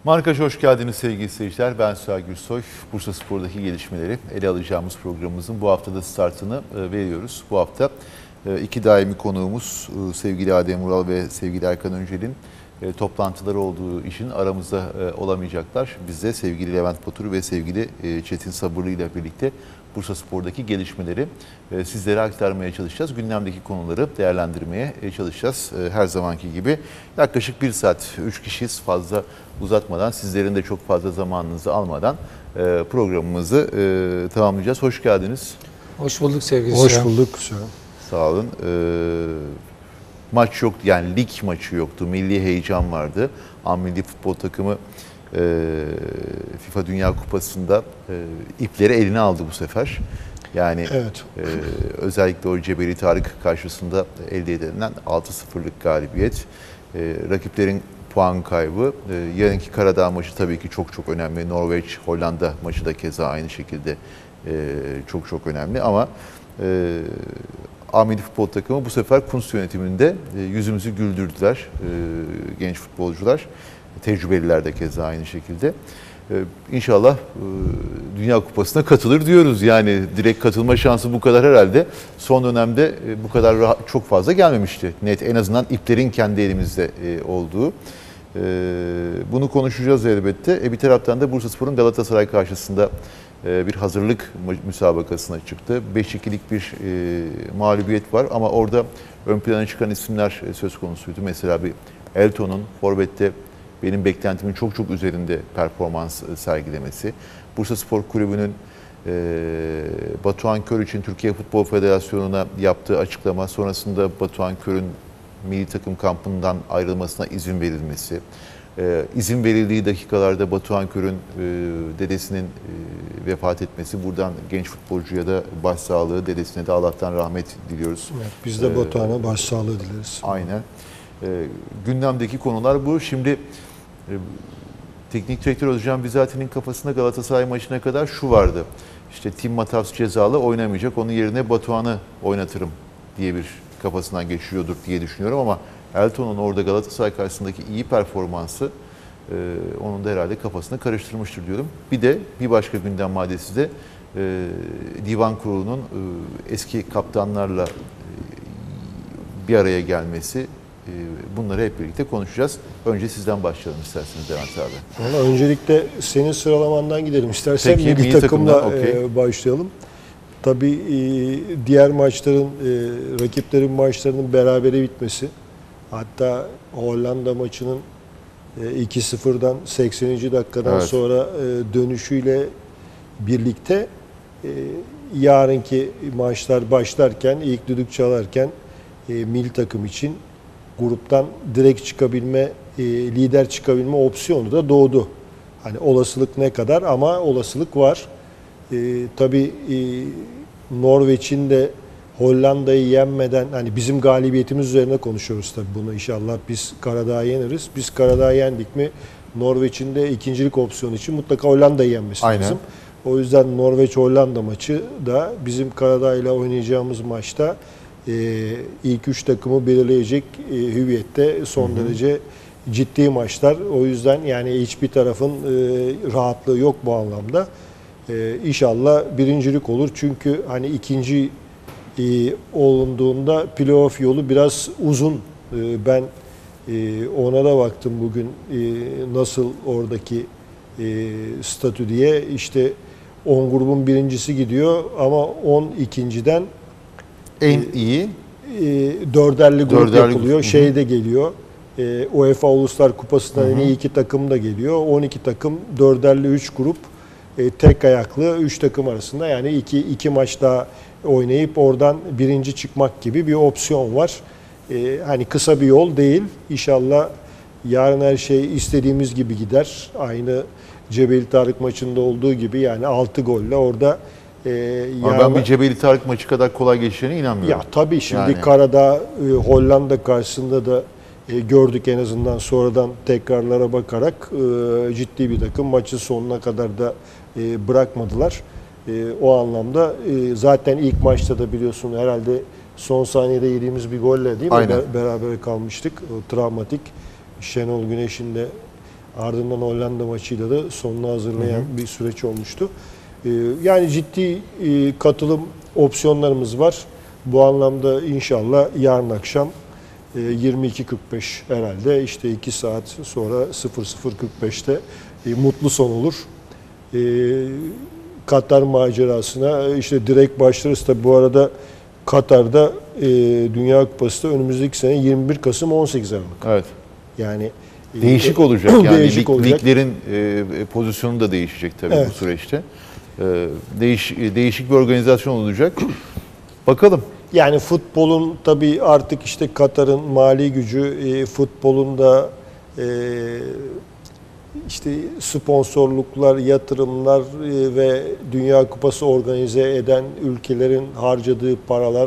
Markaj hoş geldiniz sevgili seyirciler. Ben Süha Gürsoy. Bursaspor'daki gelişmeleri ele alacağımız programımızın bu haftada startını veriyoruz. Bu hafta iki daimi konuğumuz sevgili Adem Ural ve sevgili Erkan Öncel'in toplantıları olduğu için aramızda olamayacaklar. Biz de sevgili Levent Batur ve sevgili Çetin Sabırlı ile birlikte Bursaspor'daki gelişmeleri sizlere aktarmaya çalışacağız. Gündemdeki konuları değerlendirmeye çalışacağız. Her zamanki gibi yaklaşık 1 saat, 3 kişiyiz, fazla uzatmadan, sizlerin de çok fazla zamanınızı almadan programımızı tamamlayacağız. Hoş geldiniz. Hoş bulduk sevgili Hoş bulduk. Sağ olun. Maç yoktu, yani lig maçı yoktu. Milli heyecan vardı. Milli futbol takımı FIFA Dünya Kupası'nda ipleri eline aldı bu sefer. Yani evet. Özellikle o Cebeli Tarık karşısında elde edilen 6-0'lık galibiyet, rakiplerin puan kaybı, yarınki Karadağ maçı tabii ki çok önemli. Norveç-Hollanda maçı da keza aynı şekilde çok önemli ama Milli futbol takımı bu sefer Kuntz yönetiminde yüzümüzü güldürdüler genç futbolcular. Tecrübeliler de keza aynı şekilde. İnşallah Dünya Kupası'na katılır diyoruz. Yani direkt katılma şansı bu kadar herhalde son dönemde bu kadar çok fazla gelmemişti. Net, en azından iplerin kendi elimizde olduğu. Bunu konuşacağız elbette. Bir taraftan da Bursaspor'un Galatasaray karşısında bir hazırlık müsabakasına çıktı. 5-2'lik bir mağlubiyet var ama orada ön plana çıkan isimler söz konusuydu. Mesela bir Elton'un forvette benim beklentimin çok üzerinde performans sergilemesi. Bursaspor Kulübü'nün Batuhan Kör için Türkiye Futbol Federasyonu'na yaptığı açıklama sonrasında Batuhan Kör'ün milli takım kampından ayrılmasına izin verilmesi. İzin verildiği dakikalarda Batuhan Kör'ün dedesinin vefat etmesi. Buradan genç futbolcuya da başsağlığı, dedesine de Allah'tan rahmet diliyoruz. Evet, biz de Batuhan'a başsağlığı dileriz. Aynen. Gündemdeki konular bu. Şimdi teknik direktör Özcan Bizati'nin kafasında Galatasaray maçına kadar şu vardı. İşte Tim Matavs cezalı oynamayacak, onun yerine Batuhan'ı oynatırım diye bir kafasından geçiyordur diye düşünüyorum ama Elton'un orada Galatasaray karşısındaki iyi performansı onun da herhalde kafasını karıştırmıştır diyorum. Bir de bir başka gündem maddesi de Divan Kurulu'nun eski kaptanlarla bir araya gelmesi. Bunları hep birlikte konuşacağız. Önce sizden başlayalım isterseniz Levent abi. Valla öncelikle senin sıralamandan gidelim. İstersen peki, milli takımla okay. Başlayalım. Tabii diğer maçların, rakiplerin maçlarının berabere bitmesi, hatta Hollanda maçının 2-0'dan 80. dakikadan evet. sonra dönüşüyle birlikte yarınki maçlar başlarken, ilk düdük çalarken milli takım için gruptan direkt çıkabilme, lider çıkabilme opsiyonu da doğdu. Hani olasılık ne kadar ama olasılık var. Tabii Norveç'in de Hollanda'yı yenmeden, hani bizim galibiyetimiz üzerine konuşuyoruz tabii bunu, inşallah biz Karadağ'ı yeniriz. Biz Karadağ'ı yendik mi Norveç'in de ikincilik opsiyonu için mutlaka Hollanda'yı yenmesi lazım. O yüzden Norveç-Hollanda maçı da bizim Karadağ ile oynayacağımız maçta ilk 3 takımı belirleyecek hüviyette son derece ciddi maçlar. O yüzden yani hiçbir tarafın rahatlığı yok bu anlamda. İnşallah birincilik olur. Çünkü hani ikinci olunduğunda playoff yolu biraz uzun. Ben ona da baktım bugün nasıl oradaki statü diye. İşte 10 grubun birincisi gidiyor ama 12'den en iyi dörderli grup yapılıyor. Şey de geliyor. UEFA Uluslar Kupası'ndan en iyi 2 takım da geliyor. 12 takım, dörderli 3 grup, tek ayaklı 3 takım arasında, yani iki maç daha oynayıp oradan birinci çıkmak gibi bir opsiyon var. Hani kısa bir yol değil. İnşallah yarın her şey istediğimiz gibi gider. Aynı Cebeli Tarık maçında olduğu gibi, yani 6 golle orada. Ama ben bir Cebeli Tarık maçı kadar kolay geçeceğine inanmıyorum. Ya tabii şimdi yani. Karadağ, Hollanda karşısında da gördük en azından, sonradan tekrarlara bakarak ciddi bir takım, maçın sonuna kadar da bırakmadılar. O anlamda zaten ilk maçta da biliyorsun herhalde son saniyede yediğimiz bir golle değil mi? Beraber kalmıştık. O travmatik Şenol Güneş'in de Ardından Hollanda maçıyla da sonunu hazırlayan bir süreç olmuştu. Yani ciddi katılım opsiyonlarımız var. Bu anlamda inşallah yarın akşam 22.45 herhalde işte 2 saat sonra 00.45'te mutlu son olur. Katar macerasına işte direkt başlarız. Tabi bu arada Katar'da Dünya Kupası da önümüzdeki sene 21 Kasım 18 Aralık. Evet. Yani değişik olacak. Yani değişik olacak. liglerin pozisyonu da değişecek tabii Evet. bu süreçte. Değişik bir organizasyon olacak. Bakalım. Yani futbolun tabii artık işte Katar'ın mali gücü, futbolun da işte sponsorluklar, yatırımlar ve Dünya Kupası organize eden ülkelerin harcadığı paralar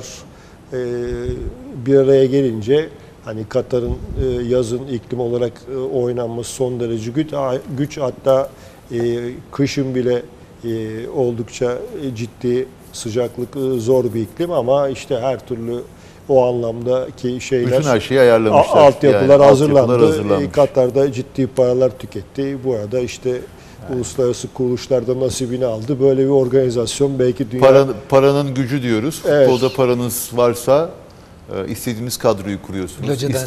bir araya gelince hani Katar'ın yazın iklim olarak oynanması son derece güç, hatta kışın bile oldukça ciddi sıcaklık, zor bir iklim ama işte her türlü o anlamdaki şeyler, Bütün her şeyi ayarlamışlar. altyapılar Yani hazırlandı. hazırlanmış. Katar'da ciddi paralar tüketti. Bu arada işte uluslararası kuruluşlarda nasibini aldı. Böyle bir organizasyon belki dünya... Paranın gücü diyoruz. Evet. Futbolda paranız varsa istediğiniz kadroyu kuruyorsunuz. Locadan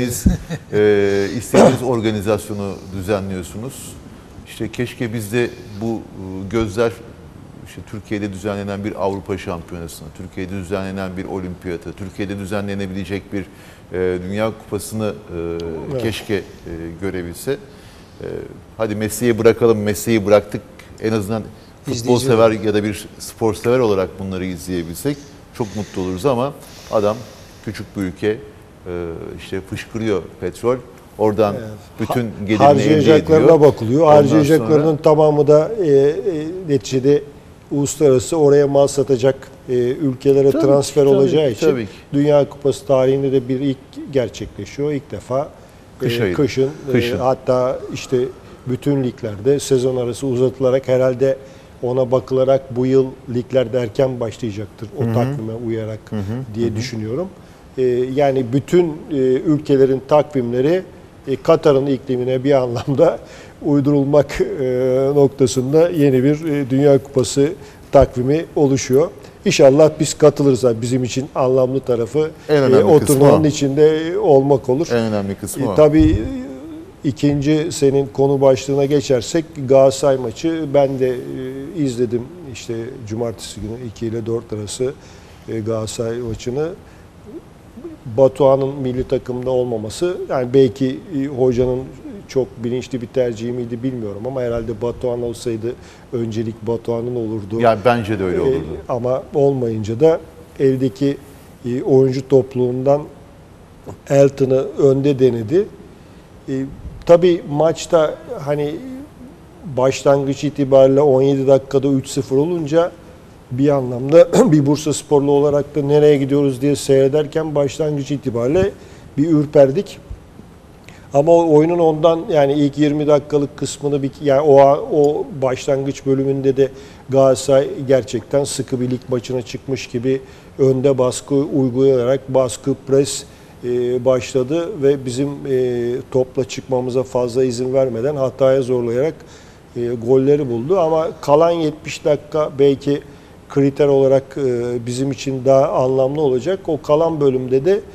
İstediğiniz organizasyonu düzenliyorsunuz. İşte keşke biz de bu gözler işte Türkiye'de düzenlenen bir Avrupa Şampiyonası'na, Türkiye'de düzenlenen bir olimpiyata, Türkiye'de düzenlenebilecek bir Dünya Kupası'nı keşke görebilse. Hadi mesleği bırakalım, mesleği bıraktık. En azından futbol sever ya da bir spor sever olarak bunları izleyebilsek çok mutlu oluruz ama adam küçük bir ülke işte fışkırıyor petrol. Oradan bütün gelirini elde ediyor. Harcayacaklarına bakılıyor. Harcayacaklarının tamamı da neticede uluslararası oraya mal satacak ülkelere transfer olacağı için Dünya Kupası tarihinde de bir ilk gerçekleşiyor. İlk defa kışın. Hatta işte bütün liglerde sezon arası uzatılarak herhalde ona bakılarak bu yıl liglerde erken başlayacaktır o takvime uyarak diye düşünüyorum. Yani bütün ülkelerin takvimleri Katar'ın iklimine bir anlamda uydurulmak noktasında yeni bir Dünya Kupası takvimi oluşuyor. İnşallah biz katılırız. Bizim için anlamlı tarafı o turnuvanın içinde olmak olur. En önemli kısmı o. Tabii ikinci senin konu başlığına geçersek Galatasaray maçı ben de izledim. İşte cumartesi günü 2 ile 4 arası Galatasaray maçını. Batuhan'ın milli takımda olmaması, yani belki hocanın çok bilinçli bir tercihi miydi bilmiyorum ama herhalde Batuhan olsaydı öncelik Batuhan'ın olurdu. Yani bence de öyle olurdu. Ama olmayınca da eldeki oyuncu topluluğundan Elton'ı önde denedi. Tabii maçta hani başlangıç itibariyle 17 dakikada 3-0 olunca bir anlamda bir Bursasporlu olarak da nereye gidiyoruz diye seyrederken başlangıç itibariyle bir ürperdik. Ama oyunun ondan yani ilk 20 dakikalık kısmını yani o başlangıç bölümünde de Galatasaray gerçekten sıkı bir lig maçına çıkmış gibi önde baskı uygulayarak baskı pres başladı ve bizim topla çıkmamıza fazla izin vermeden hataya zorlayarak golleri buldu. Ama kalan 70 dakika belki kriter olarak bizim için daha anlamlı olacak. O kalan bölümde de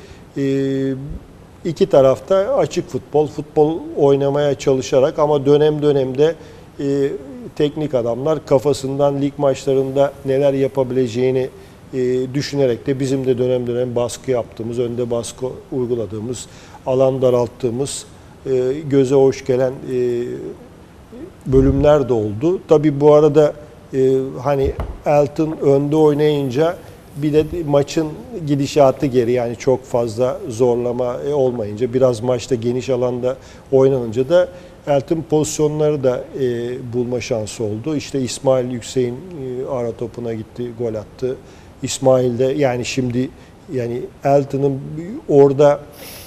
iki tarafta açık futbol oynamaya çalışarak ama dönemde teknik adamlar kafasından lig maçlarında neler yapabileceğini düşünerek de bizim de dönem baskı yaptığımız, önde baskı uyguladığımız, alan daralttığımız, göze hoş gelen bölümler de oldu. Tabii bu arada hani Elton önde oynayınca bir de maçın gidişatı geri, yani çok fazla zorlama olmayınca, biraz maçta geniş alanda oynanınca da Elton pozisyonları da bulma şansı oldu. İşte İsmail Yüksek'in ara topuna gitti, gol attı. İsmail de yani şimdi yani Elton'un orada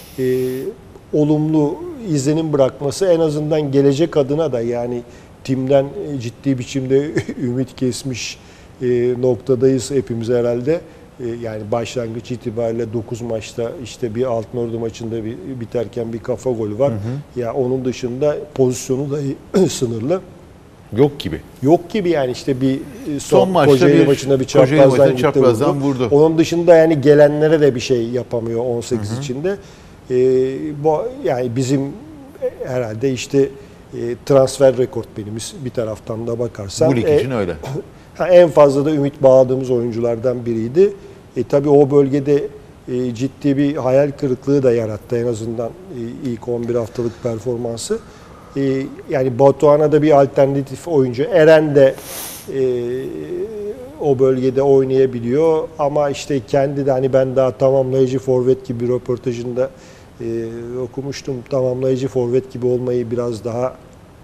olumlu izlenim bırakması en azından gelecek adına da, yani timden ciddi biçimde ümit kesmiş noktadayız hepimiz herhalde. Yani başlangıç itibariyle 9 maçta işte bir Altınordu maçında biterken bir kafa golü var. Ya onun dışında pozisyonu da sınırlı. Yok gibi. Yok gibi yani işte bir Son maçta Kocaeli maçında bir çaprazdan vurdu. Onun dışında yani gelenlere de bir şey yapamıyor 18 içinde. Bu yani bizim herhalde işte transfer rekortmenimiz bir taraftan da bakarsan. Bu lig için öyle. En fazla da ümit bağladığımız oyunculardan biriydi. Tabii o bölgede ciddi bir hayal kırıklığı da yarattı en azından ilk 11 haftalık performansı. Yani Batuhan'a da bir alternatif oyuncu. Eren de o bölgede oynayabiliyor ama işte kendi de hani ben daha tamamlayıcı forvet gibi bir röportajında okumuştum. Tamamlayıcı forvet gibi olmayı biraz daha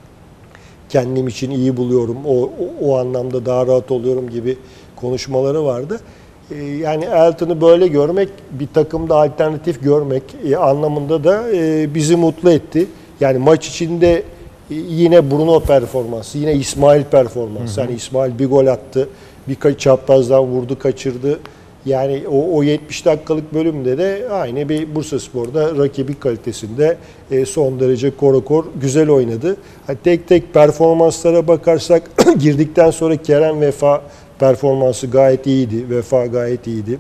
kendim için iyi buluyorum. O anlamda daha rahat oluyorum gibi konuşmaları vardı. Yani Elton'u böyle görmek, bir takımda alternatif görmek anlamında da bizi mutlu etti. Yani maç içinde yine Bruno performansı, yine İsmail performansı. Yani İsmail bir gol attı, birkaç çaprazdan vurdu, kaçırdı. Yani o 70 dakikalık bölümde de aynı bir Bursaspor'da rakibi kalitesinde son derece korokor güzel oynadı. Tek tek performanslara bakarsak girdikten sonra Kerem Vefa performansı gayet iyiydi. Vefa gayet iyiydi.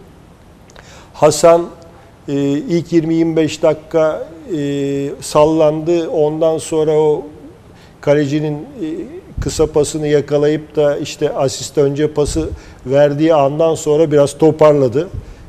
Hasan ilk 20-25 dakika sallandı. Ondan sonra o kalecinin kısa pasını yakalayıp da işte asist önce pası verdiği andan sonra biraz toparladı.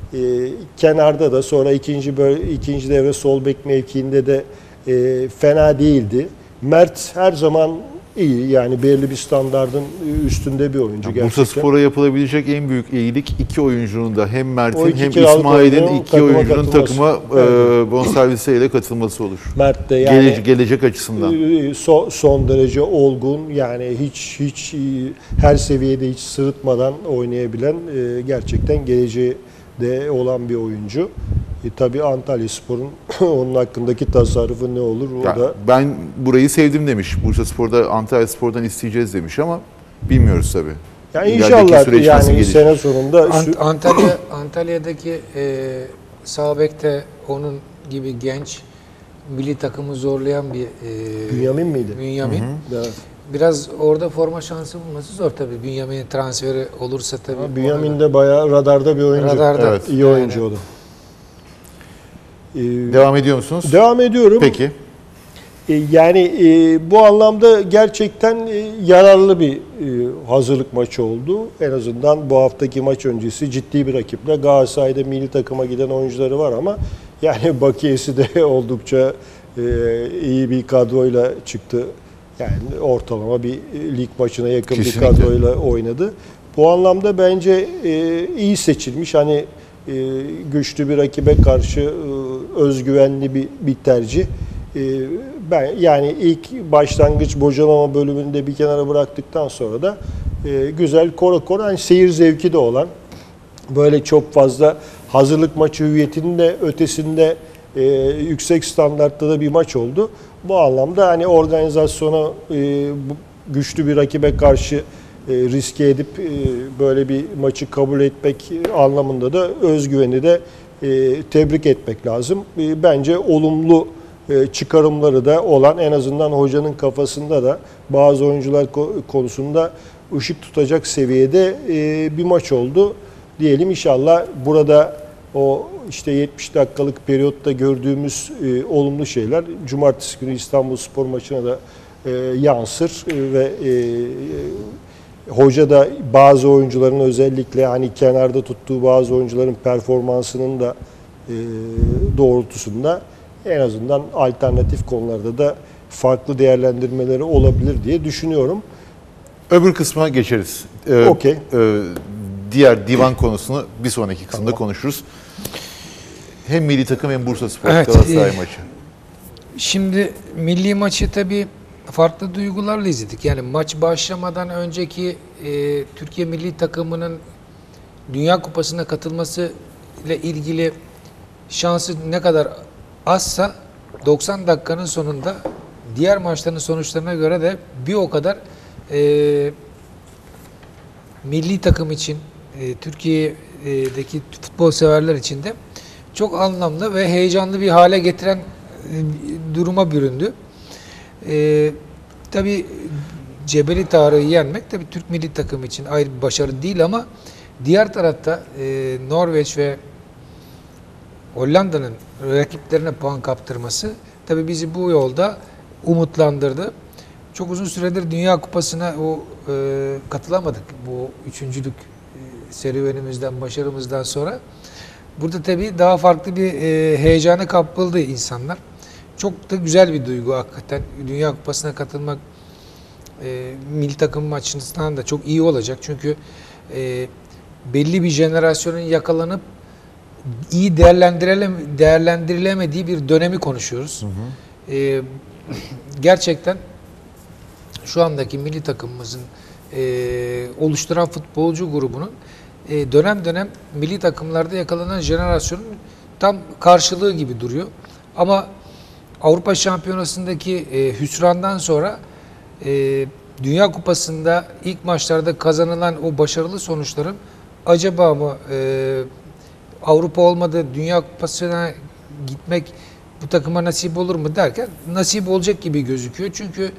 Kenarda da sonra ikinci devre sol bek mevkiinde de fena değildi. Mert her zaman iyi yani belirli bir standardın üstünde bir oyuncu gerçekten. Bursaspor'a yapılabilecek en büyük iyilik iki oyuncunun da hem Mert'in hem kiralık İsmail'in oyuncunun iki oyuncunun takıma Evet. bonservisiyle katılması olur. Mert de yani Gelecek açısından. son derece olgun yani hiç her seviyede hiç sırıtmadan oynayabilen gerçekten geleceği de olan bir oyuncu. Tabii Antalyaspor'un onun hakkındaki tasarrufu ne olur? O da Ben burayı sevdim demiş. Bursaspor'da Antalyaspor'dan isteyeceğiz demiş ama bilmiyoruz tabii. yani İlerideki inşallah süreç nasıl yani gelişir? sene sonunda Antalya'daki sağ bekte onun gibi genç milli takımı zorlayan bir Bünyamin miydi? Bünyamin. Evet. Biraz orada forma şansı bulması zor tabii. Bünyamin'in transferi olursa tabii. Bünyamin de bayağı radarda bir oyuncu. Radarda. Evet. İyi oyuncu o da. Devam ediyor musunuz? Devam ediyorum. Peki. Yani bu anlamda gerçekten yararlı bir hazırlık maçı oldu. En azından bu haftaki maç öncesi ciddi bir rakiple. Galatasaray'da milli takıma giden oyuncuları var ama yani bakiyesi de oldukça iyi bir kadroyla çıktı. Yani ortalama bir lig maçına yakın Kesinlikle. bir kadroyla oynadı. Bu anlamda bence iyi seçilmiş. Hani güçlü bir rakibe karşı özgüvenli bir tercih. Ben yani ilk başlangıç bocalama bölümünde bir kenara bıraktıktan sonra da güzel kora hani seyir zevki de olan böyle çok fazla hazırlık maçı hüviyetinin de ötesinde yüksek standartta da bir maç oldu. Bu anlamda hani organizasyona güçlü bir rakibe karşı riske edip böyle bir maçı kabul etmek anlamında da özgüveni de tebrik etmek lazım. Bence olumlu çıkarımları da olan en azından hocanın kafasında da bazı oyuncular konusunda ışık tutacak seviyede bir maç oldu. Diyelim inşallah burada o işte 70 dakikalık periyotta gördüğümüz olumlu şeyler cumartesi günü İstanbulspor maçına da yansır ve hoca da bazı oyuncuların özellikle hani kenarda tuttuğu bazı oyuncuların performansının da doğrultusunda en azından alternatif konularda da farklı değerlendirmeleri olabilir diye düşünüyorum. Öbür kısma geçeriz. Okey. Diğer divan konusunu bir sonraki kısımda konuşuruz. Hem milli takım hem Bursaspor Galatasaray maçı. Şimdi milli maçı tabii farklı duygularla izledik. Yani maç başlamadan önceki Türkiye milli takımının Dünya Kupası'na katılması ile ilgili şansı ne kadar azsa 90 dakikanın sonunda diğer maçların sonuçlarına göre de bir o kadar milli takım için Türkiye'ye Türkiye'deki futbol severler için de çok anlamlı ve heyecanlı bir hale getiren duruma büründü. Tabii Cebeli Tarık'ı yenmek tabii Türk milli takımı için ayrı bir başarı değil ama diğer tarafta Norveç ve Hollanda'nın rakiplerine puan kaptırması tabii bizi bu yolda umutlandırdı. Çok uzun süredir Dünya Kupası'na katılamadık bu üçüncülük serüvenimizden, başarımızdan sonra. Burada tabii daha farklı bir heyecana kapıldı insanlar. Çok da güzel bir duygu hakikaten. Dünya Kupası'na katılmak milli takım açısından da çok iyi olacak. Çünkü belli bir jenerasyonun yakalanıp iyi değerlendirilemediği bir dönemi konuşuyoruz. Hı hı. Gerçekten şu andaki milli takımımızın oluşturan futbolcu grubunun dönem dönem milli takımlarda yakalanan jenerasyonun tam karşılığı gibi duruyor. Ama Avrupa Şampiyonası'ndaki hüsrandan sonra Dünya Kupası'nda ilk maçlarda kazanılan o başarılı sonuçların acaba mı Avrupa olmadı Dünya Kupası'na gitmek bu takıma nasip olur mu derken nasip olacak gibi gözüküyor. Çünkü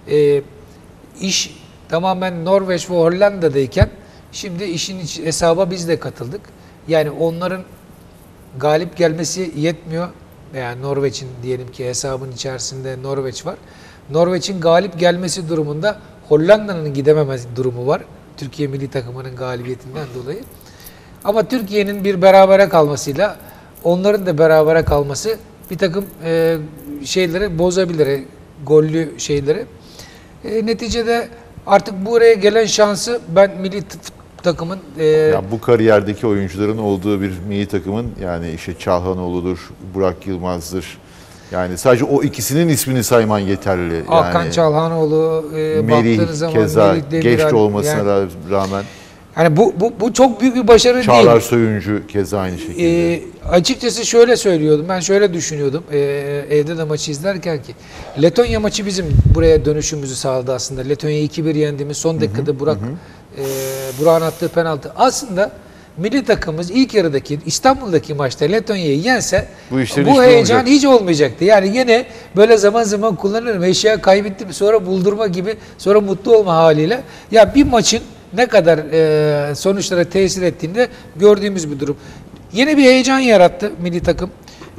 iş tamamen Norveç ve Hollanda'dayken şimdi işin hesaba biz de katıldık. Yani onların galip gelmesi yetmiyor. Yani Norveç'in diyelim ki hesabın içerisinde Norveç var. Norveç'in galip gelmesi durumunda Hollanda'nın gidememez durumu var. Türkiye milli takımının galibiyetinden dolayı. Ama Türkiye'nin bir berabere kalmasıyla onların da berabere kalması bir takım şeyleri bozabilir. Gollü şeyleri. Neticede artık buraya gelen şansı ben milli takımın yani bu kariyerdeki oyuncuların olduğu bir milli takımın yani işte Çalhanoğlu'dur, Burak Yılmaz'dır. Yani sadece o ikisinin ismini sayman yeterli. Hakan yani, Çalhanoğlu baktığınız zaman keza Melih Demiral, genç olmasına yani, rağmen. Yani bu çok büyük bir başarı değil. Çağlar Soyuncu keza aynı şekilde. Açıkçası şöyle söylüyordum. Ben şöyle düşünüyordum. Evde de maçı izlerken ki Letonya maçı bizim buraya dönüşümüzü sağladı aslında. Letonya'yı 2-1 yendiğimiz son dakikada Burak'ın attığı penaltı. Aslında milli takımımız ilk yarıdaki İstanbul'daki maçta Letonya'yı yense bu heyecan hiç olmayacaktı. Yani yine böyle zaman zaman kullanırım. Eşya kaybettim sonra buldurma gibi sonra mutlu olma haliyle. Ya bir maçın ne kadar sonuçlara tesir ettiğinde gördüğümüz bir durum. Yine bir heyecan yarattı milli takım.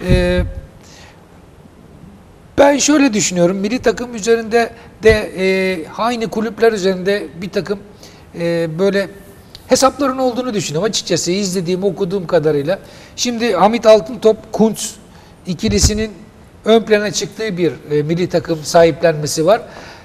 Ben şöyle düşünüyorum. Milli takım üzerinde de aynı kulüpler üzerinde bir takım böyle hesapların olduğunu düşünüyorum. Açıkçası izlediğim, okuduğum kadarıyla. Şimdi Hamit Altıntop, Kuntz ikilisinin ön plana çıktığı bir milli takım sahiplenmesi var.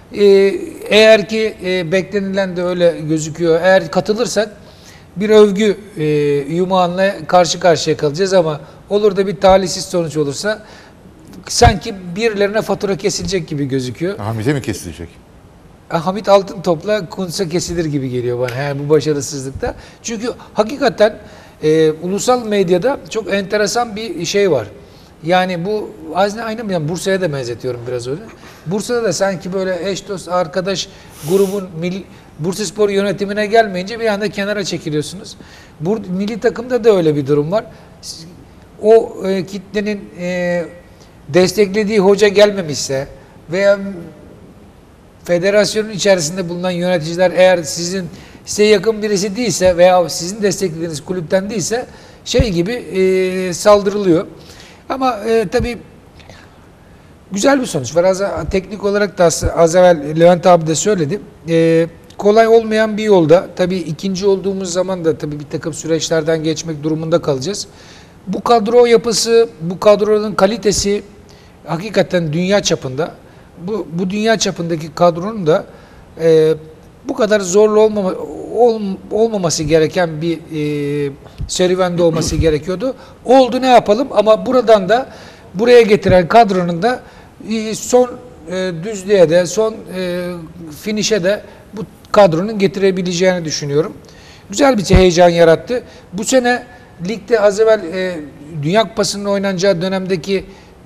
Eğer ki beklenilen de öyle gözüküyor. Eğer katılırsak bir övgü yumağıyla karşı karşıya kalacağız ama olur da bir talihsiz sonuç olursa sanki birilerine fatura kesilecek gibi gözüküyor. Hamit'e mi kesilecek? Hamit Altıntop'la Kuntz'a kesilir gibi geliyor bana yani bu başarısızlıkta. Çünkü hakikaten ulusal medyada çok enteresan bir şey var. Yani bu aynı yani Bursa'ya da benzetiyorum biraz öyle. Bursa'da da sanki böyle eş dost arkadaş grubun Bursaspor yönetimine gelmeyince bir anda kenara çekiliyorsunuz. Milli takımda da öyle bir durum var. O kitlenin desteklediği hoca gelmemişse veya federasyonun içerisinde bulunan yöneticiler eğer size yakın birisi değilse veya sizin desteklediğiniz kulüpten değilse şey gibi saldırılıyor. Ama tabii güzel bir sonuç var. Teknik olarak da az evvel Levent abi de söyledi. Kolay olmayan bir yolda. Tabii ikinci olduğumuz zaman da tabii bir takım süreçlerden geçmek durumunda kalacağız. Bu kadro yapısı, bu kadronun kalitesi hakikaten dünya çapında. Bu dünya çapındaki kadronun da bu kadar zorlu olmaması gereken bir serüvende olması gerekiyordu. Oldu ne yapalım ama buradan da buraya getiren kadronun da son düzlüğe de son finişe de bu kadronun getirebileceğini düşünüyorum. Güzel bir heyecan yarattı. Bu sene ligde az evvel Dünya Kupası'nın oynanacağı dönemdeki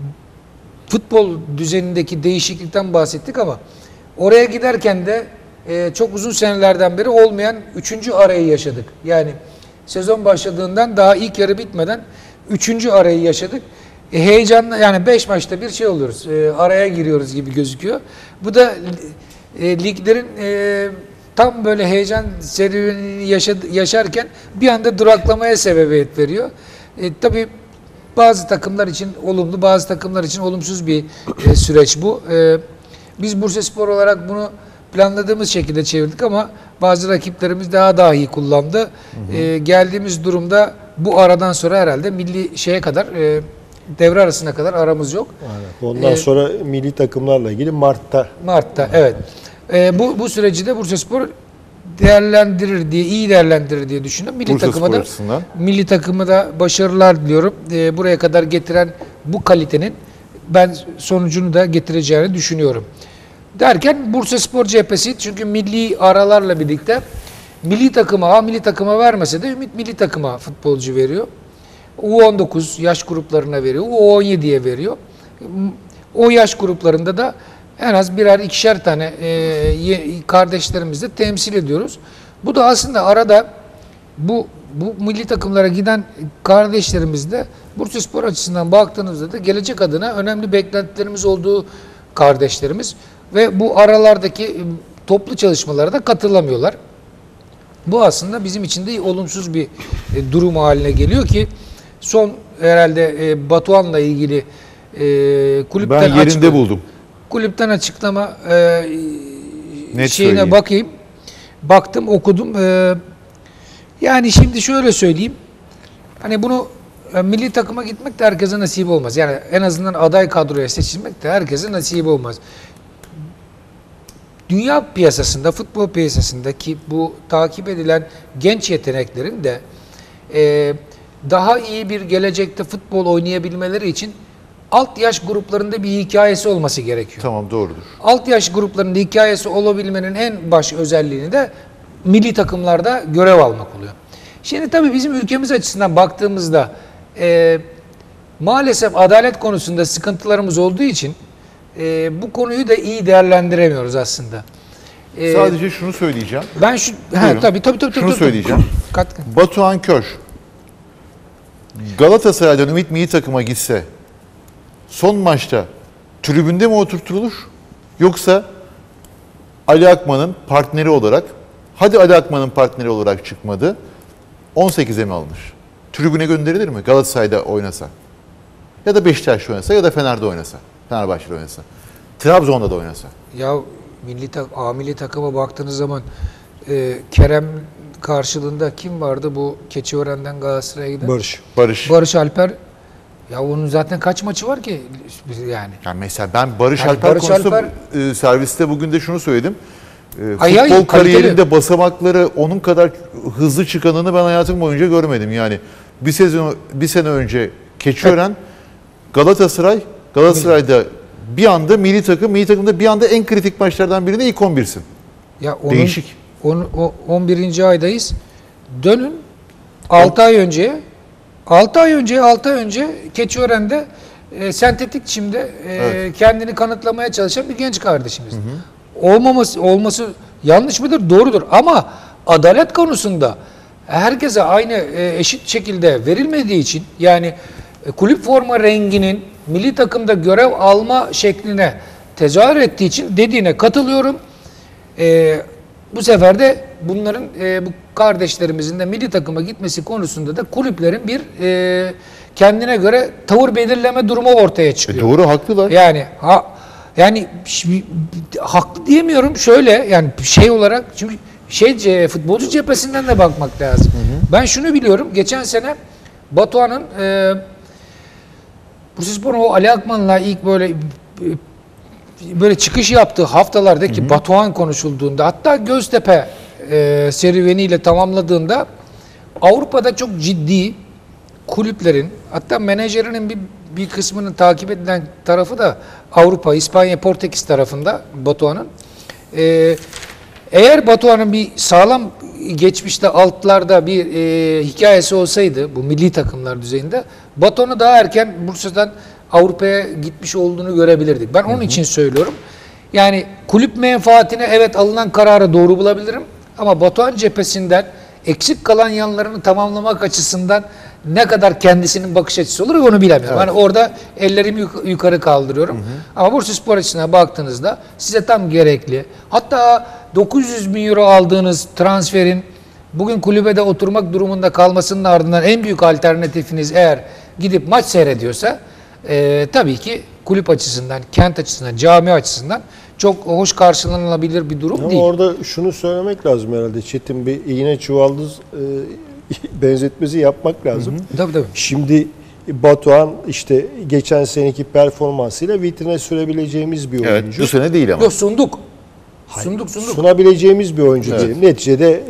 futbol düzenindeki değişiklikten bahsettik ama oraya giderken de çok uzun senelerden beri olmayan üçüncü arayı yaşadık. Yani sezon başladığından daha ilk yarı bitmeden 3. arayı yaşadık. Heyecanla yani 5 maçta bir şey oluyoruz. Araya giriyoruz gibi gözüküyor. Bu da liglerin tam böyle heyecan serüvenini yaşarken bir anda duraklamaya sebebiyet veriyor. Tabii bazı takımlar için olumlu, bazı takımlar için olumsuz bir süreç bu. Biz Bursaspor olarak bunu planladığımız şekilde çevirdik ama bazı rakiplerimiz daha iyi kullandı. Geldiğimiz durumda bu aradan sonra herhalde milli şeye kadar devre arasına kadar aramız yok. Evet. Ondan sonra milli takımlarla ilgili Mart'ta. Evet. Bu süreci de Bursaspor iyi değerlendirir diye düşünüyorum. Milli takıma da başarılar diliyorum. Buraya kadar getiren bu kalitenin ben sonucunu da getireceğini düşünüyorum. Derken Bursaspor cephesi çünkü milli aralarla birlikte milli takıma vermese de Ümit milli takıma futbolcu veriyor. U19 yaş gruplarına veriyor. U17'ye veriyor. O yaş gruplarında da en az birer ikişer tane kardeşlerimizle temsil ediyoruz. Bu da aslında arada bu milli takımlara giden kardeşlerimizle Bursaspor açısından baktığınızda da gelecek adına önemli beklentilerimiz olduğu kardeşlerimiz ve bu aralardaki toplu çalışmalara da katılamıyorlar. Bu aslında bizim için de olumsuz bir durum haline geliyor ki son herhalde Batuhan'la ilgili kulüpten ben yerinde buldum. Kulüpten açıklama Net şeyine söyleyeyim. bakayım. Baktım, okudum. Yani şimdi şöyle söyleyeyim. Hani bunu milli takıma gitmek de herkese nasip olmaz. Yani en azından aday kadroya seçilmek de herkese nasip olmaz. Dünya piyasasında, futbol piyasasındaki bu takip edilen genç yeteneklerin de daha iyi bir gelecekte futbol oynayabilmeleri için alt yaş gruplarında bir hikayesi olması gerekiyor. Tamam, doğrudur. Alt yaş gruplarında hikayesi olabilmenin en baş özelliğini de milli takımlarda görev almak oluyor. Şimdi tabii bizim ülkemiz açısından baktığımızda maalesef adalet konusunda sıkıntılarımız olduğu için bu konuyu da iyi değerlendiremiyoruz aslında. Sadece şunu söyleyeceğim. Ben tabii. Şunu söyleyeceğim. Katkı. Batuhan Kör Galatasaray'dan Ümit milli takıma gitse son maçta tribünde mi oturtulur yoksa Ali Akman'ın partneri olarak, hadi Ali Akman'ın partneri olarak çıkmadı, 18'e mi alınır? Tribüne gönderilir mi Galatasaray'da oynasa? Ya da Beşiktaş'ta oynasa ya da Fener'de oynasa, Fenerbahçe'de oynasa, Trabzon'da da oynasa. Ya milli takıma baktığınız zaman Kerem karşılığında kim vardı bu Keçiören'den Galatasaray'a giden? Barış Alper. Ya onun zaten kaç maçı var ki yani? Yani mesela ben Barış Alper konusunda serviste bugün de şunu söyledim. Futbol kariyerinde basamakları onun kadar hızlı çıkanını ben hayatım boyunca görmedim. Yani bir sene önce Keçiören, Galatasaray'da bir anda milli takımda bir anda en kritik maçlardan birinde ilk 11'sin. Ya değişik. 11. aydayız. Dönün 6 ay önce Keçiören'de sentetik çimde kendini kanıtlamaya çalışan bir genç kardeşimiz. Olması yanlış mıdır? Doğrudur. Ama adalet konusunda herkese aynı eşit şekilde verilmediği için yani kulüp forma renginin milli takımda görev alma şekline tezahür ettiği için dediğine katılıyorum. Bu sefer de bunların bu kardeşlerimizin de milli takıma gitmesi konusunda da kulüplerin bir kendine göre tavır belirleme durumu ortaya çıkıyor. Doğru, haklılar. Yani haklı diyemiyorum şöyle yani şey olarak çünkü futbolcu cephesinden de bakmak lazım. Ben şunu biliyorum. Geçen sene Batuhan'ın Bursaspor'un o Ali Akman'la ilk böyle çıkış yaptığı haftalardaki Batuhan konuşulduğunda hatta Göztepe serüveniyle tamamladığında Avrupa'da çok ciddi kulüplerin hatta menajerinin bir kısmının takip edilen tarafı da Avrupa, İspanya, Portekiz tarafında Batuhan'ın. Eğer Batuhan'ın bir sağlam geçmişte altlarda bir hikayesi olsaydı bu milli takımlar düzeyinde Batuhan'ı daha erken Bursa'dan Avrupa'ya gitmiş olduğunu görebilirdik. Ben onun için söylüyorum. Yani kulüp menfaatine evet alınan kararı doğru bulabilirim ama Batuhan cephesinden eksik kalan yanlarını tamamlamak açısından ne kadar kendisinin bakış açısı olur onu bilemiyorum. Evet. Hani orada ellerimi yukarı kaldırıyorum. Ama Bursaspor açısından baktığınızda size tam gerekli. Hatta 900 bin euro aldığınız transferin bugün kulübede oturmak durumunda kalmasının ardından en büyük alternatifiniz eğer gidip maç seyrediyorsa tabii ki kulüp açısından, kent açısından, cami açısından çok hoş karşılanılabilir bir durum Ama değil. orada şunu söylemek lazım herhalde. Çetin, bir iğne çuvaldız benzetmesi yapmak lazım. Tabii tabii. Şimdi Batuhan işte geçen seneki performansıyla vitrine sürebileceğimiz bir Evet, oyuncu. bu sene değil ama. Yok sunduk. Sunduk. Sunabileceğimiz bir oyuncu Evet. diyelim. Neticede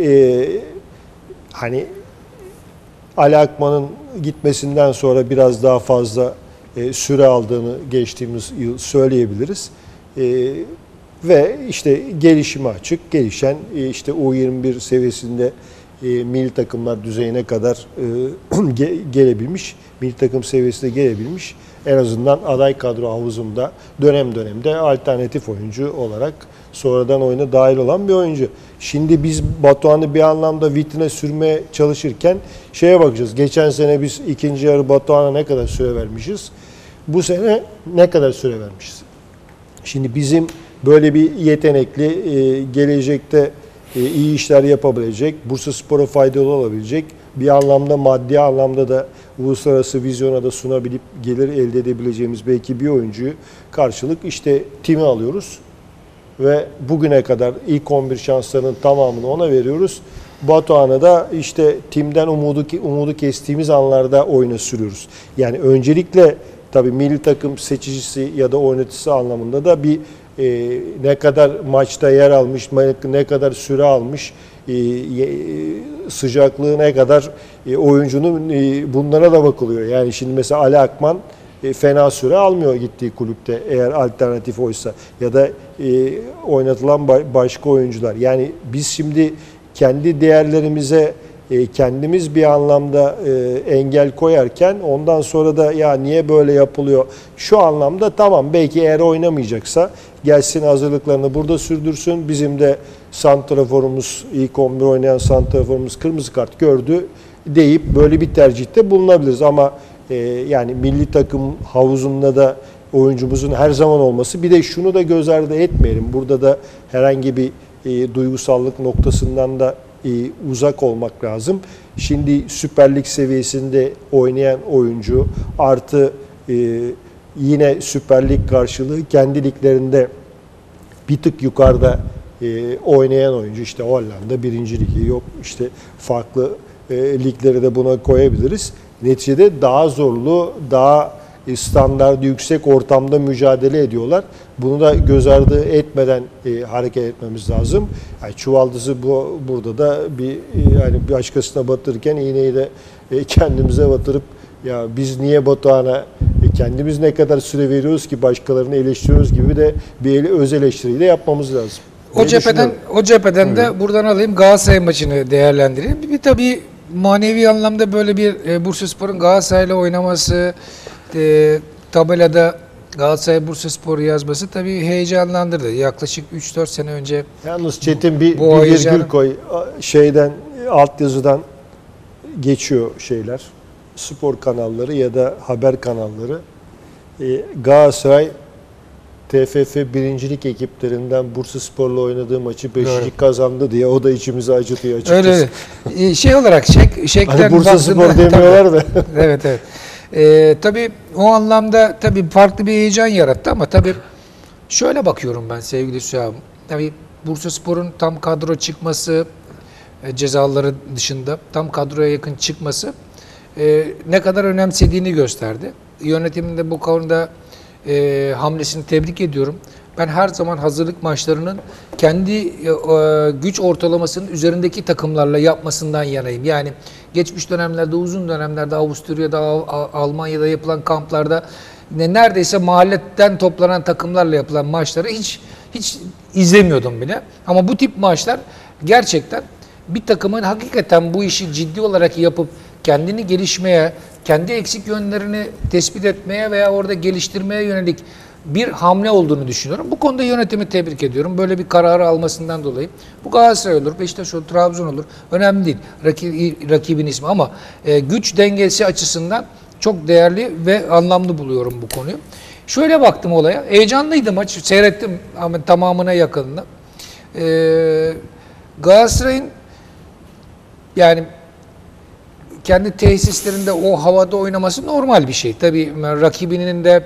hani Ali Akman'ın gitmesinden sonra biraz daha fazla süre aldığını geçtiğimiz yıl söyleyebiliriz. Ve işte gelişime açık, gelişen işte U21 seviyesinde milli takımlar düzeyine kadar gelebilmiş, milli takım seviyesine gelebilmiş. En azından aday kadro havuzunda dönem dönemde alternatif oyuncu olarak sonradan oyuna dahil olan bir oyuncu. Şimdi biz Batuhan'ı bir anlamda vitrine sürmeye çalışırken şeye bakacağız. Geçen sene biz ikinci yarı Batuhan'a ne kadar süre vermişiz? Bu sene ne kadar süre vermişiz? Şimdi bizim böyle bir yetenekli, gelecekte iyi işler yapabilecek, Bursaspor'a faydalı olabilecek, bir anlamda maddi anlamda da uluslararası vizyona da sunabilip gelir elde edebileceğimiz belki bir oyuncuyu karşılık işte Tim'i alıyoruz. Ve bugüne kadar ilk 11 şanslarının tamamını ona veriyoruz. Batuhan'a da işte Tim'den umudu kestiğimiz anlarda oyuna sürüyoruz. Yani öncelikle tabii milli takım seçicisi ya da oynatıcısı anlamında da bir ne kadar maçta yer almış, ne kadar süre almış, sıcaklığı ne kadar oyuncunun bunlara da bakılıyor. Yani şimdi mesela Ali Akman fena süre almıyor gittiği kulüpte eğer alternatif oysa ya da oynatılan başka oyuncular. Yani biz şimdi kendi değerlerimize kendimiz bir anlamda engel koyarken ondan sonra da ya niye böyle yapılıyor? Şu anlamda tamam, belki eğer oynamayacaksa gelsin hazırlıklarını burada sürdürsün. Bizim de santraforumuz, ilk 11 oynayan santraforumuz kırmızı kart gördü deyip böyle bir tercihte bulunabiliriz. Ama yani milli takım havuzunda da oyuncumuzun her zaman olması. Bir de şunu da göz ardı etmeyelim. Burada da herhangi bir duygusallık noktasından da uzak olmak lazım. Şimdi Süper Lig seviyesinde oynayan oyuncu artı yine Süper Lig karşılığı kendi liglerinde bir tık yukarıda oynayan oyuncu, işte Hollanda 1. Ligi, yok işte farklı ligleri de buna koyabiliriz. Neticede daha zorlu, daha standartı yüksek ortamda mücadele ediyorlar. Bunu da göz ardı etmeden hareket etmemiz lazım. Yani çuvaldızı burada da yani başkasına batırırken iğneyi de kendimize batırıp ya biz niye Batuhan'a kendimiz ne kadar süre veriyoruz ki başkalarını eleştiriyoruz gibi de bir öz eleştiriyi de yapmamız lazım. O cepheden de buradan alayım, Galatasaray maçını değerlendireyim. Bir tabii manevi anlamda böyle bir Bursaspor'un Galatasaray'la oynaması, tabelada Galatasaray Bursaspor'u yazması tabii heyecanlandırdı. Yaklaşık 3-4 sene önce. Yalnız Çetin bir heyecanı... virgül koy. Şeyden, altyazıdan geçiyor şeyler. Spor kanalları ya da haber kanalları. Galatasaray TFF 1. Lig ekiplerinden Bursaspor'la oynadığı maçı 5. kazandı diye, o da içimizi acıtıyor açıkçası. Öyle şey olarak şeklen hani Bursaspor demiyorlar da. Evet. Tabii o anlamda tabii farklı bir heyecan yarattı ama tabii şöyle bakıyorum ben sevgili Süha'm. Tabii Bursaspor'un tam kadro çıkması, cezaları dışında tam kadroya yakın çıkması ne kadar önemsediğini gösterdi. Yönetiminde bu konuda hamlesini tebrik ediyorum. Ben her zaman hazırlık maçlarının kendi güç ortalamasının üzerindeki takımlarla yapmasından yanayım. Yani geçmiş dönemlerde, uzun dönemlerde Avusturya'da, Almanya'da yapılan kamplarda neredeyse mahalleden toplanan takımlarla yapılan maçları hiç izlemiyordum bile. Ama bu tip maçlar gerçekten bir takımın hakikaten bu işi ciddi olarak yapıp kendini gelişmeye, kendi eksik yönlerini tespit etmeye veya orada geliştirmeye yönelik bir hamle olduğunu düşünüyorum. Bu konuda yönetimi tebrik ediyorum. Böyle bir kararı almasından dolayı. Bu Galatasaray olur, Beşiktaş olur, Trabzon olur. Önemli değil rakibin ismi ama güç dengesi açısından çok değerli ve anlamlı buluyorum bu konuyu. Şöyle baktım olaya. Heyecanlıydı maç. Seyrettim ama tamamına yakınını. Galatasaray'ın yani kendi tesislerinde o havada oynaması normal bir şey. Tabii rakibinin de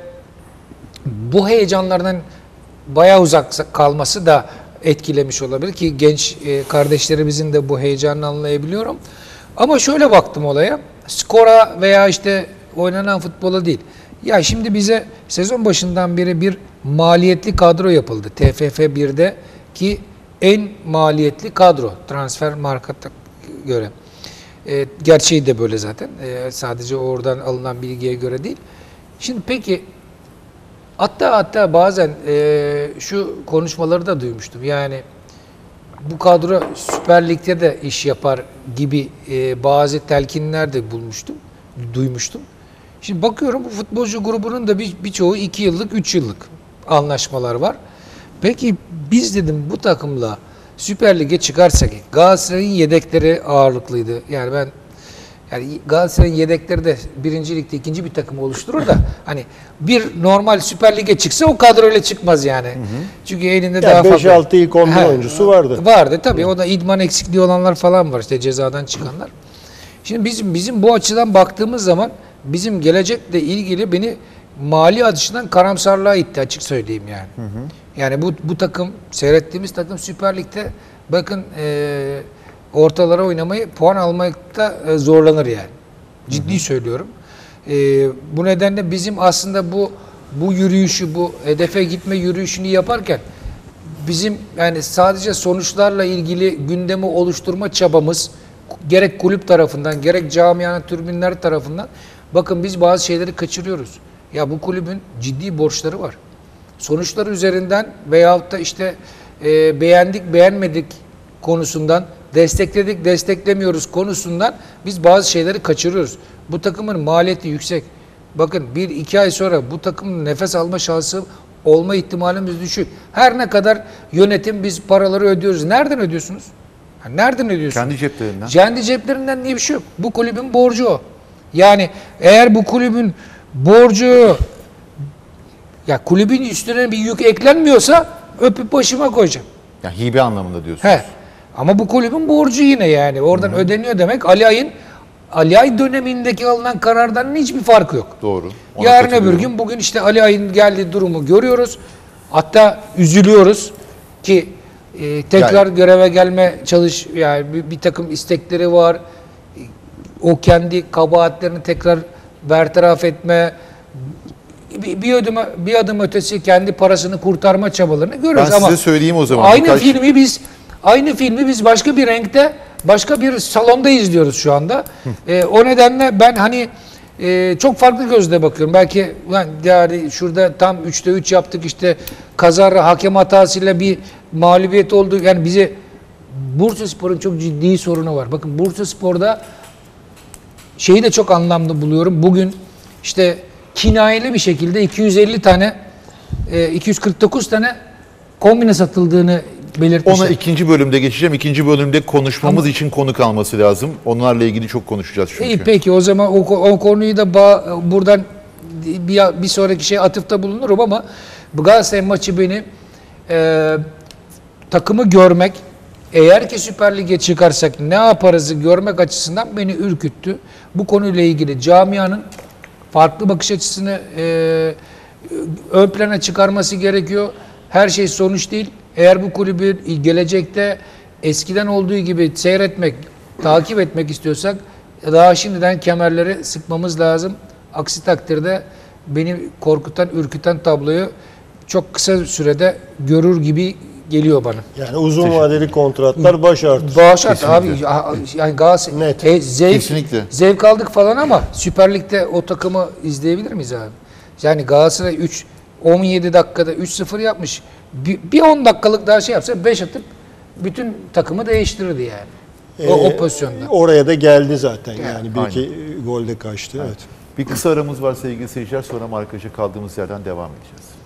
bu heyecanlardan bayağı uzak kalması da etkilemiş olabilir ki genç kardeşlerimizin de bu heyecanını anlayabiliyorum. Ama şöyle baktım olaya. Skora veya işte oynanan futbola değil. Ya şimdi bize sezon başından beri bir maliyetli kadro yapıldı. TFF 1'de ki en maliyetli kadro transfer markete göre. Gerçeği de böyle zaten. Sadece oradan alınan bilgiye göre değil. Şimdi peki hatta bazen şu konuşmaları da duymuştum. Yani bu kadro Süper Lig'de de iş yapar gibi bazı telkinler de duymuştum. Şimdi bakıyorum bu futbolcu grubunun da birçoğu 2 yıllık, 3 yıllık anlaşmalar var. Peki biz dedim bu takımla Süper Lig'e çıkarsak Galatasaray'ın yedekleri ağırlıklıydı. Yani Galatasaray'ın yedekleri de 1. Lig'de ikinci bir takım oluşturur da hani bir normal Süper Lig'e çıksa o kadroyla çıkmaz yani. Çünkü elinde daha fazla 5-6 ilk 11 oyuncusu vardı. Vardı tabii. O da idman eksikliği olanlar falan var işte cezadan çıkanlar. Şimdi bizim bu açıdan baktığımız zaman bizim gelecekle ilgili beni mali açıdan karamsarlığa itti açık söyleyeyim yani. Yani bu takım seyrettiğimiz takım Süper Lig'de bakın ortalara oynamayı puan almakta zorlanır yani. Ciddi söylüyorum. Bu nedenle bizim aslında bu yürüyüşü, bu hedefe gitme yürüyüşünü yaparken bizim yani sadece sonuçlarla ilgili gündemi oluşturma çabamız gerek kulüp tarafından gerek camianın tribünler tarafından bakın biz bazı şeyleri kaçırıyoruz. Ya bu kulübün ciddi borçları var. Sonuçlar üzerinden veyahut da işte beğendik beğenmedik konusundan destekledik desteklemiyoruz konusundan biz bazı şeyleri kaçırıyoruz. Bu takımın maliyeti yüksek. Bakın 1-2 ay sonra bu takımın nefes alma şansı olma ihtimalimiz düşük. Her ne kadar yönetim biz paraları ödüyoruz. Nereden ödüyorsunuz? Nereden ödüyorsunuz? Kendi ceplerinden. Kendi ceplerinden diye bir şey yok. Bu kulübün borcu o. Yani eğer bu kulübün borcu ya kulübün üstüne bir yük eklenmiyorsa öpüp başıma koyacağım. Ya hibe anlamında diyorsunuz. Ama bu kulübün borcu yine yani. Oradan ödeniyor demek. Ali Ay dönemindeki alınan karardan hiçbir farkı yok. Doğru. Yarın öbür gün bugün işte Ali Ay'ın geldiği durumu görüyoruz. Hatta üzülüyoruz ki tekrar göreve gelme yani bir takım istekleri var. O kendi kabahatlerini tekrar bertaraf etme, bir adım ötesi kendi parasını kurtarma çabalarını görüyoruz. Ben ama size söyleyeyim o zaman. Aynı filmi biz başka bir renkte, başka bir salonda izliyoruz şu anda. O nedenle ben hani çok farklı gözle bakıyorum. Belki yani şurada tam 3'te 3 yaptık işte kazara hakem hatasıyla bir mağlubiyet oldu. Yani bize Bursaspor'un çok ciddi sorunu var. Bakın Bursaspor'da şeyi de çok anlamlı buluyorum. Bugün işte kinayeli bir şekilde 249 tane kombine satıldığını belirtmişler. Ona ikinci bölümde geçeceğim. İkinci bölümde konuşmamız için konu kalması lazım. Onlarla ilgili çok konuşacağız çünkü. İyi peki o zaman o konuyu da buradan bir sonraki şeye atıfta bulunurum ama bu Galatasaray maçı beni takımı görmek, eğer ki Süper Lig'e çıkarsak ne yaparızı görmek açısından beni ürküttü. Bu konuyla ilgili camianın farklı bakış açısını ön plana çıkarması gerekiyor. Her şey sonuç değil. Eğer bu kulübü gelecekte eskiden olduğu gibi seyretmek, takip etmek istiyorsak daha şimdiden kemerleri sıkmamız lazım. Aksi takdirde beni korkutan, ürküten tabloyu çok kısa sürede görür gibi geliyor bana. Yani uzun vadeli kontratlar baş artır. Baş artır abi. Yani Galatasaray net. Kesinlikle. Zevk aldık falan ama Süper Lig'de o takımı izleyebilir miyiz abi? Yani Galatasaray 17 dakikada 3-0 yapmış. Bir 10 dakikalık daha şey yapsa 5 atıp bütün takımı değiştirirdi yani. O pozisyonda. Oraya da geldi zaten. Yani. Yani bir iki golde kaçtı. Evet. Bir kısa aramız var sevgili seyirciler. Sonra markaja kaldığımız yerden devam edeceğiz.